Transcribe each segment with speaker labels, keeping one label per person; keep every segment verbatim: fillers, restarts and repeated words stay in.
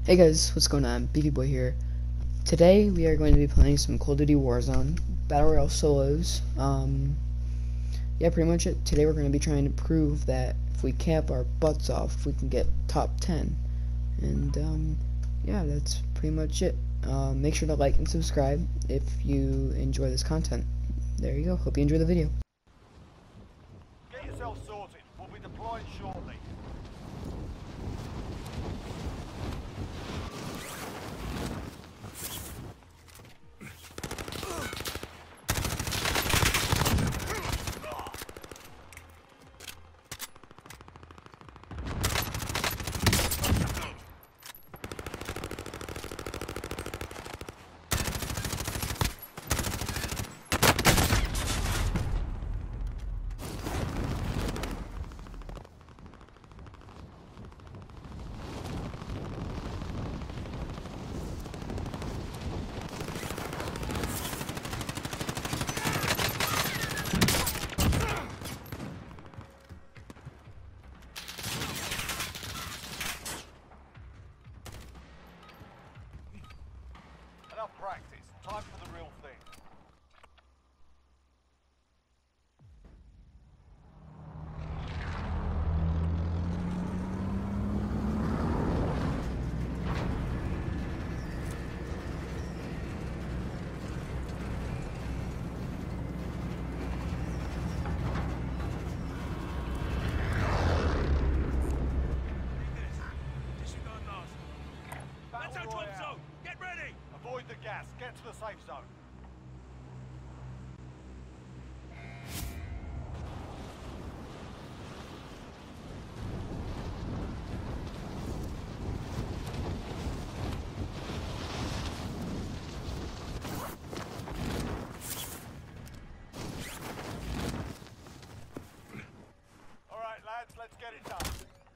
Speaker 1: Hey guys, what's going on? B B Boy here. Today we are going to be playing some Call of Duty Warzone Battle Royale solos. Um, yeah, pretty much it. Today we're going to be trying to prove that if we camp our butts off, we can get top ten. And um, yeah, that's pretty much it. Uh, make sure to like and subscribe if you enjoy this content. There you go. Hope you enjoy the video.
Speaker 2: Get yourself sorted. We'll be deploying shortly. Enough practice. Time for the real thing. Battle Royale.
Speaker 3: Get ready!
Speaker 2: Avoid the gas. Get to the safe zone. All right, lads, let's get it done.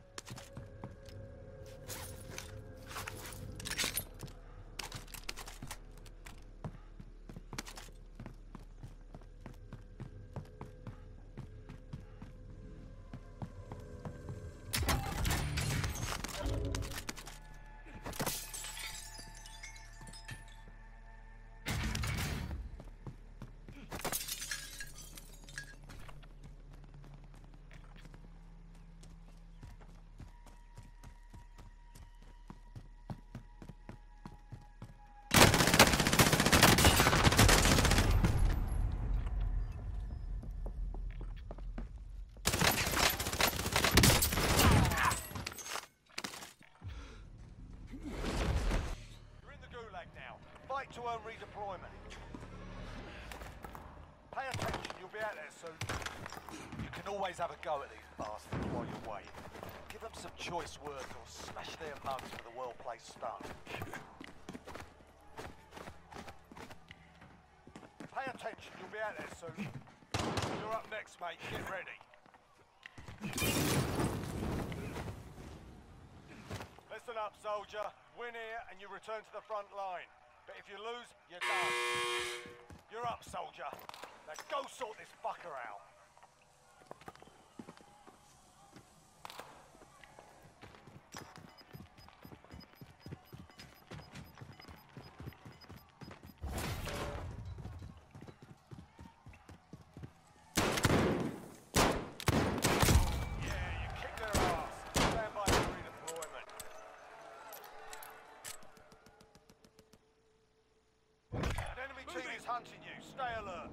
Speaker 2: Fight to earn redeployment. Pay attention, you'll be out there soon. You can always have a go at these bastards while you're waiting. Give them some choice words or smash their mugs with a well-placed stun. Pay attention, you'll be out there soon. You're up next, mate. Get ready. Listen up, soldier. Win here and you return to the front line. But if you lose, you're done. You're up, soldier. Now go sort this fucker out. Yeah, you kicked their ass. Stand by for redeployment. An enemy team is hunting you. Stay alert.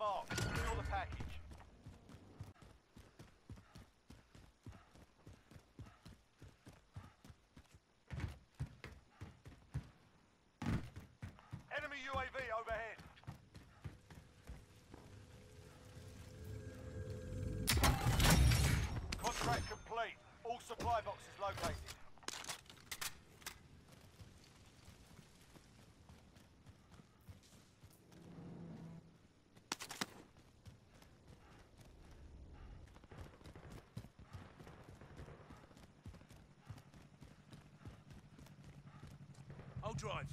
Speaker 2: mark. Secure the package. Enemy U A V overhead. Contract complete. All supply boxes located.
Speaker 3: I'll drive.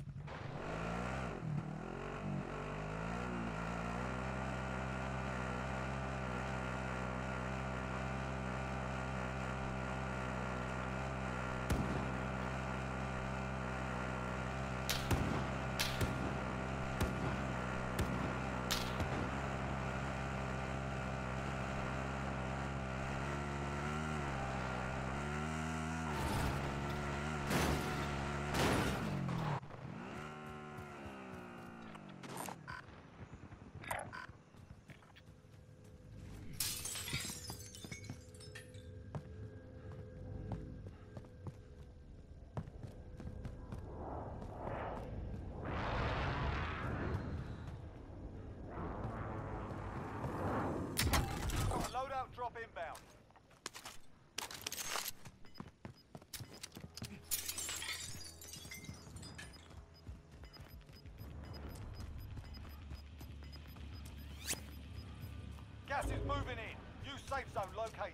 Speaker 2: Loadout drop inbound. Gas is moving in. New safe zone located.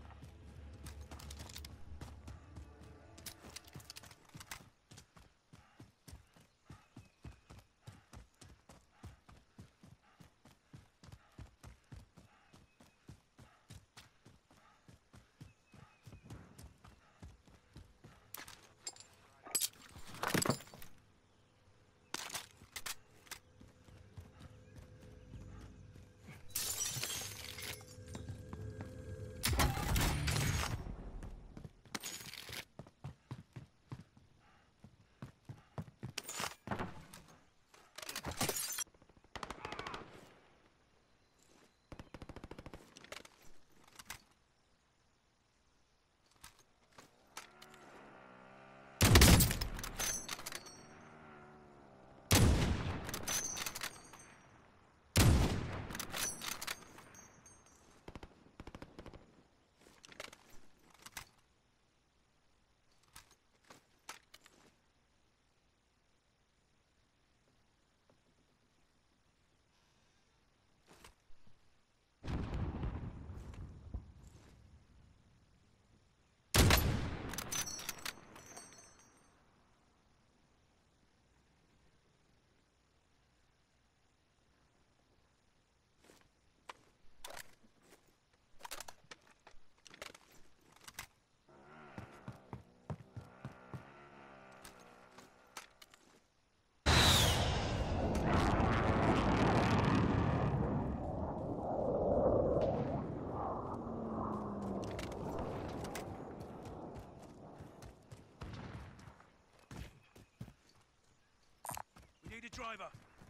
Speaker 3: Need a driver.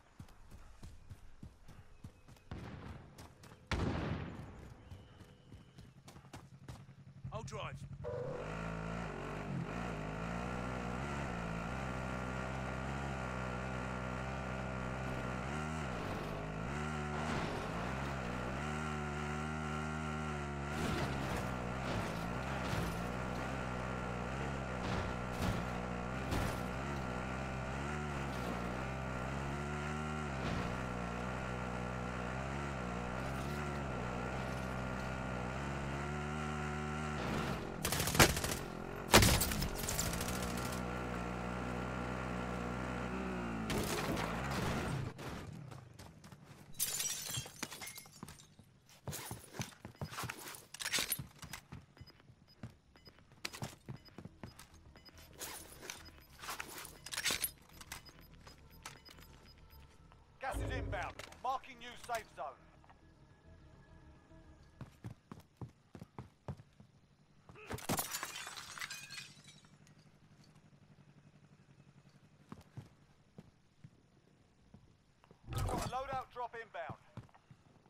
Speaker 3: I'll drive.
Speaker 2: Gas is inbound. Marking new safe zone. Got a loadout drop inbound.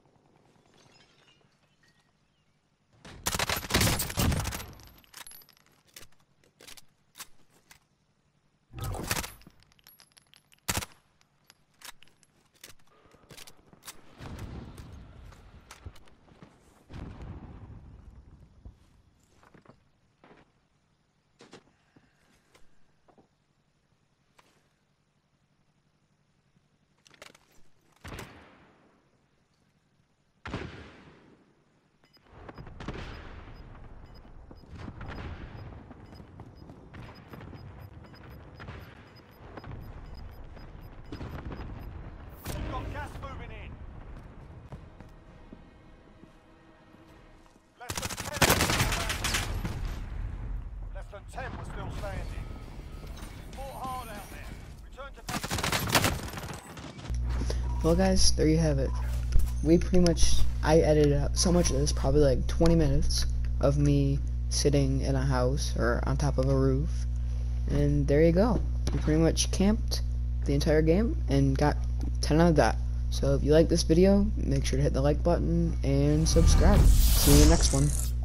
Speaker 1: Well, guys, there you have it. We pretty much, I edited out so much of this, probably like twenty minutes of me sitting in a house or on top of a roof. And there you go. We pretty much camped the entire game and got ten out of that. So if you like this video, make sure to hit the like button and subscribe. See you in the next one.